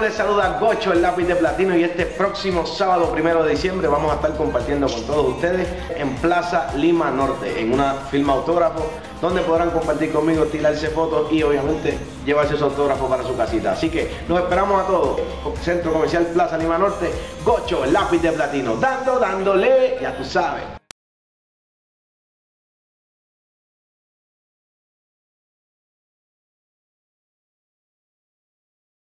les saluda Gocho, el lápiz de platino, y este próximo sábado 1 de diciembre vamos a estar compartiendo con todos ustedes en Plaza Lima Norte, en una firma autógrafo, donde podrán compartir conmigo, tirarse fotos y obviamente llevarse su autógrafo para su casita. Así que nos esperamos a todos. Centro Comercial Plaza Lima Norte, Gocho, el lápiz de platino, dándole, ya tú sabes.